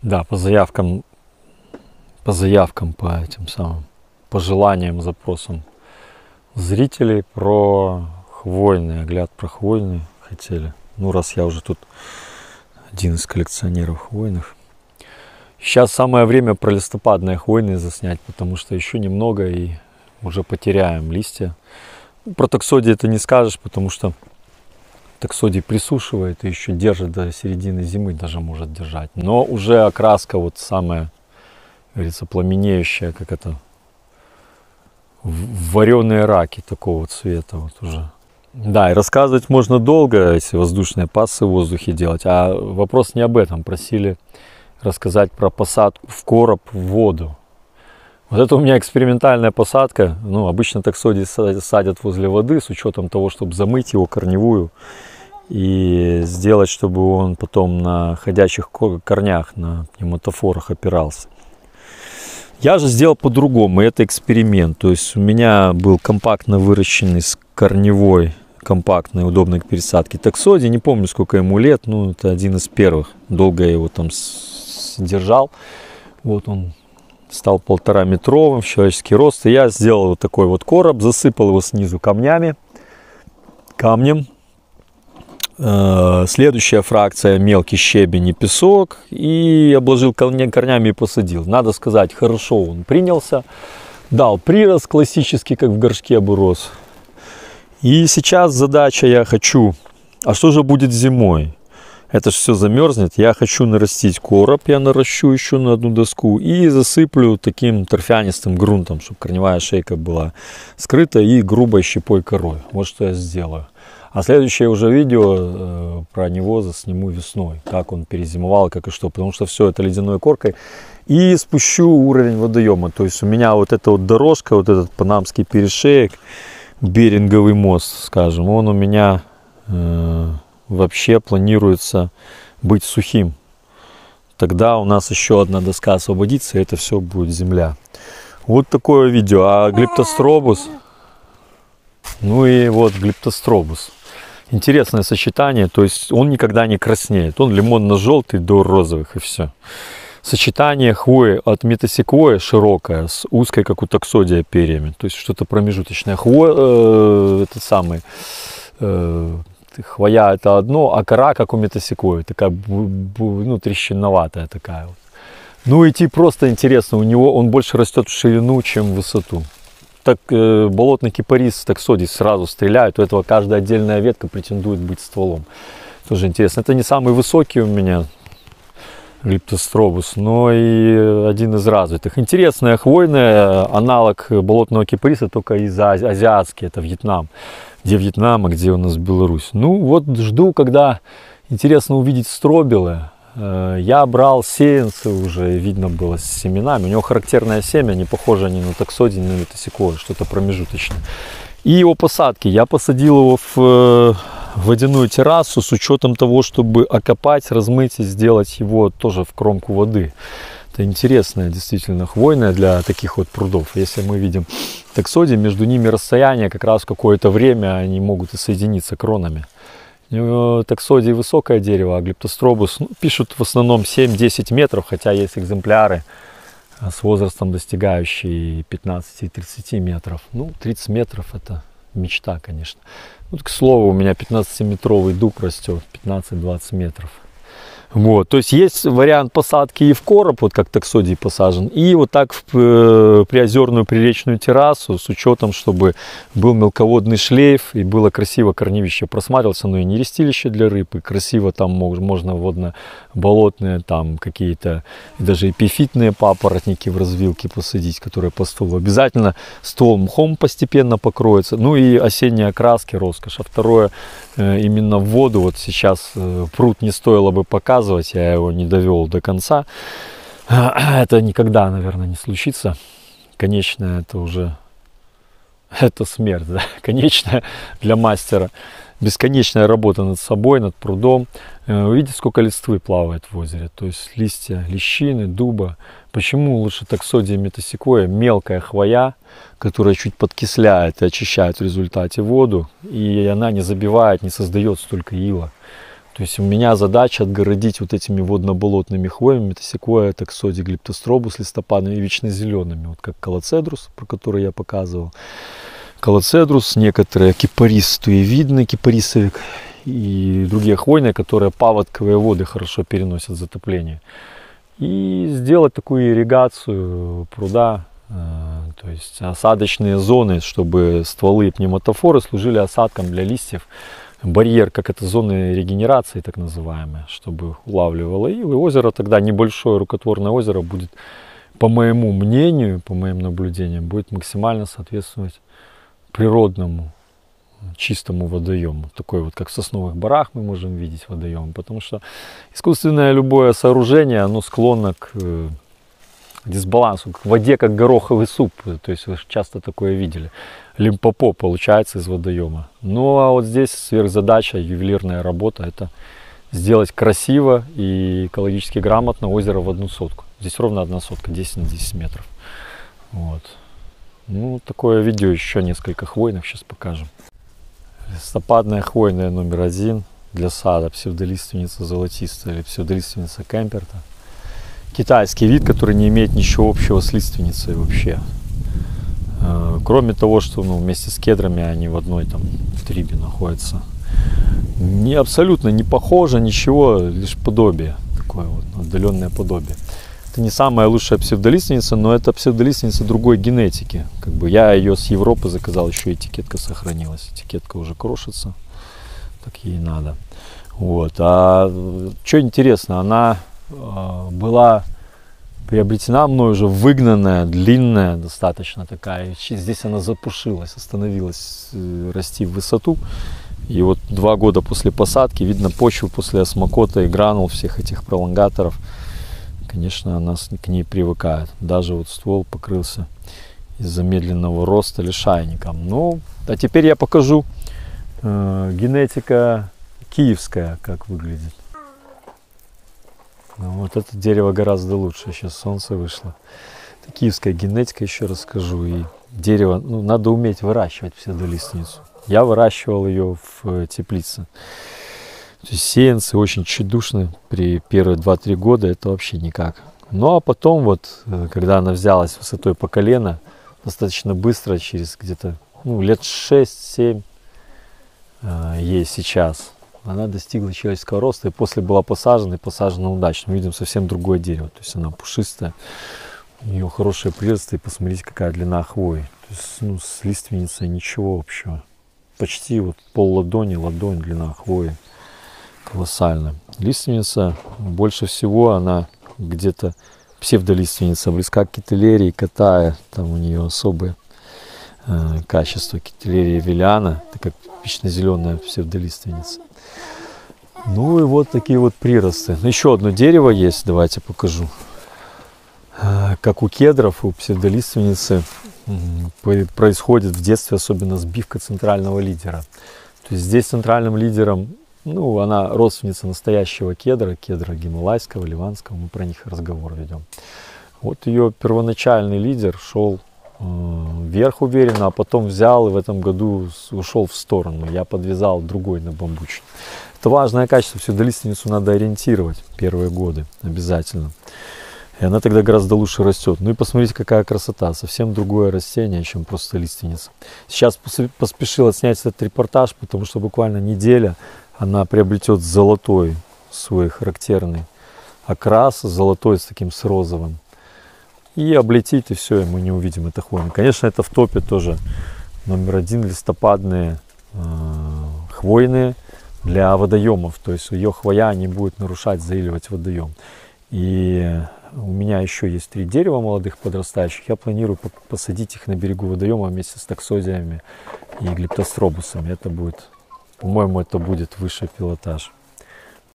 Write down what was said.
Да, по этим самым, по желаниям, запросам зрителей про хвойные, огляд про хвойные хотели. Ну, раз я уже тут один из коллекционеров хвойных. Сейчас самое время про листопадные хвойные заснять, потому что еще немного и уже потеряем листья. Про таксодий это не скажешь, потому что таксодий присушивает и еще держит до середины зимы, даже может держать. Но уже окраска вот самая, говорится, пламенеющая, как это, вареные раки такого цвета вот уже. Да, и рассказывать можно долго, если воздушные пассы в воздухе делать. А вопрос не об этом. Просили рассказать про посадку в короб в воду. Вот это у меня экспериментальная посадка. Ну, обычно таксодий садят возле воды с учетом того, чтобы замыть его корневую и сделать, чтобы он потом на ходячих корнях, на пневмотофорах опирался. Я же сделал по-другому, это эксперимент. То есть у меня был компактно выращенный с корневой, компактный, удобный к пересадке таксодий. Не помню, сколько ему лет, ну это один из первых. Долго я его там держал. Вот он стал 1,5-метровым, в человеческий рост. И я сделал вот такой вот короб, засыпал его снизу камнем. Следующая фракция мелкий щебень и песок. И обложил корнями и посадил. Надо сказать, хорошо он принялся. Дал прирост классический, как в горшке бы рос. И сейчас задача, я хочу, а что же будет зимой? Это же все замерзнет. Я хочу нарастить короб, я наращу еще на одну доску и засыплю таким торфянистым грунтом, чтобы корневая шейка была скрыта и грубой щепой корой. Вот что я сделаю. А следующее уже видео про него засниму весной, как он перезимовал, как и что, потому что все это ледяной коркой. И спущу уровень водоема. То есть у меня вот эта вот дорожка, вот этот панамский перешеек, Беринговый мост, скажем, он у меня вообще планируется быть сухим. Тогда у нас еще одна доска освободится, и это все будет земля. Вот такое видео. А глиптостробус, ну и вот глиптостробус. Интересное сочетание, то есть он никогда не краснеет. Он лимонно-желтый до розовых и все. Сочетание хвои от метасеквоя широкое с узкой, как у таксодия, перьями. То есть что-то промежуточное. Хвоя, хвоя это одно, а кора, как у метасеквоя, такая, ну, трещиноватая такая вот. Ну, идти просто интересно. У него он больше растет в ширину, чем в высоту. Так болотный кипарис таксодий сразу стреляет. У этого каждая отдельная ветка претендует быть стволом. Тоже интересно. Это не самый высокий у меня глиптостробус, но и один из развитых. Интересная хвойная, аналог болотного кипариса, только из азиатский, это Вьетнам. Где Вьетнам, а где у нас Беларусь. Ну вот жду, когда интересно увидеть стробилы. Я брал сеянцы уже, видно было с семенами. У него характерное семя, не похоже ни на таксодий, ни на метасеквою, что-то промежуточное. И его посадки. Я посадил его в водяную террасу с учетом того, чтобы окопать, размыть и сделать его тоже в кромку воды. Это интересная, действительно, хвойная для таких вот прудов. Если мы видим таксодий, между ними расстояние, как раз какое-то время они могут и соединиться кронами. Таксодий высокое дерево, а глиптостробус пишут в основном 7-10 метров, хотя есть экземпляры с возрастом достигающие 15-30 метров. Ну, 30 метров это мечта, конечно. Вот, к слову, у меня 15-метровый дуб растет, 15-20 метров. Вот, то есть есть вариант посадки и в короб, вот как таксодий посажен, и вот так в приозерную приречную террасу с учетом, чтобы был мелководный шлейф и было красиво корневище просматривался, но и нерестилище для рыб, и красиво там можно водно-болотные, там какие-то даже эпифитные папоротники в развилке посадить, которые по стволу. Обязательно ствол мхом постепенно покроется, ну и осенние окраски, роскошь. А второе, именно в воду, вот сейчас пруд не стоило бы показывать, я его не довел до конца. Это никогда, наверное, не случится. Конечное это уже, это смерть, да? Конечная для мастера. Бесконечная работа над собой, над прудом. Видите, сколько листвы плавает в озере. То есть листья лещины, дуба. Почему лучше таксодия метасеквоя? Мелкая хвоя, которая чуть подкисляет и очищает в результате воду. И она не забивает, не создает столько ила. То есть у меня задача отгородить вот этими водно-болотными хвоями, это секвойя, таксодий, глиптостробус листопадными и вечнозелеными, вот как колоцедрус, про который я показывал. Колоцедрус, некоторые кипарис туевидный, кипарисовик и другие хвойные, которые паводковые воды хорошо переносят затопление. И сделать такую ирригацию пруда, то есть осадочные зоны, чтобы стволы и пневматофоры служили осадком для листьев. Барьер, как это зоны регенерации, так называемые, чтобы улавливало. И озеро тогда, небольшое рукотворное озеро, будет, по моему мнению, по моим наблюдениям, будет максимально соответствовать природному чистому водоему. Такой вот, как в Сосновых Борах мы можем видеть водоем. Потому что искусственное любое сооружение, оно склонно к дисбалансу, к воде, как гороховый суп. То есть вы часто такое видели. Лимпопо получается из водоема. Ну а вот здесь сверхзадача, ювелирная работа, это сделать красиво и экологически грамотно озеро в 1 сотку. Здесь ровно 1 сотка, 10 на 10 метров. Вот. Ну, такое видео, еще несколько хвойных сейчас покажем. Листопадная хвойная номер 1 для сада, псевдолиственница золотистая или псевдолиственница Кемперта. Китайский вид, который не имеет ничего общего с лиственницей вообще. Кроме того, что вместе с кедрами они в одной там трибе находятся. Абсолютно не похоже, ничего, лишь подобие. Такое вот отдаленное подобие. Это не самая лучшая псевдолиственница, но это псевдолиственница другой генетики. Как бы я ее с Европы заказал, еще этикетка сохранилась. Этикетка уже крошится, так ей надо. Вот. А что интересно, она была приобретена мной уже, выгнанная, длинная достаточно такая. И здесь она запушилась, остановилась расти в высоту. И вот 2 года после посадки, видно почву после осмокота и гранул всех этих пролонгаторов. Конечно, она к ней привыкает. Даже вот ствол покрылся из-за медленного роста лишайником. Ну, а теперь я покажу генетика киевская, как выглядит. Ну, вот это дерево гораздо лучше. Сейчас солнце вышло. Это киевская генетика, еще расскажу. И дерево, надо уметь выращивать псевдолиственницу. Я выращивал ее в теплице. То есть сеянцы очень тщедушны при первые 2-3 года, это вообще никак. Ну а потом вот, когда она взялась высотой по колено, достаточно быстро, через где-то лет 6-7 ей сейчас, она достигла человеческого роста и после была посажена, и посажена удачно. Мы видим совсем другое дерево, то есть она пушистая, у нее хорошие приросты, и посмотрите, какая длина хвои. То есть, с лиственницей ничего общего. Почти вот пол-ладони, ладонь длина хвои. Колоссально. Лиственница, больше всего она где-то, псевдолиственница, близка к кителерии катая, там у нее особые качества. Кителерия вилляна, это как вечнозеленая псевдолиственница. Ну и вот такие вот приросты. Еще одно дерево есть, давайте покажу. Как у кедров, у псевдолиственницы происходит в детстве особенно сбивка центрального лидера. То есть здесь центральным лидером, она родственница настоящего кедра гималайского, ливанского, мы про них разговор ведем. Вот ее первоначальный лидер шел вверх уверенно, а потом взял и в этом году ушел в сторону. Я подвязал другой на бамбучный. Это важное качество, псевдолиственницу надо ориентировать первые годы обязательно. И она тогда гораздо лучше растет. Ну и посмотрите, какая красота. Совсем другое растение, чем просто лиственница. Сейчас поспешил отснять этот репортаж, потому что буквально неделя она приобретет золотой свой характерный окрас, золотой с таким с розовым. И облетит, и все, и мы не увидим это хвойное. Конечно, это в топе тоже номер 1 листопадные хвойные для водоемов. То есть ее хвоя не будет нарушать, заиливать водоем. И у меня еще есть 3 дерева молодых подрастающих. Я планирую посадить их на берегу водоема вместе с таксодиями и глиптостробусами. Это будет, по-моему, это будет высший пилотаж.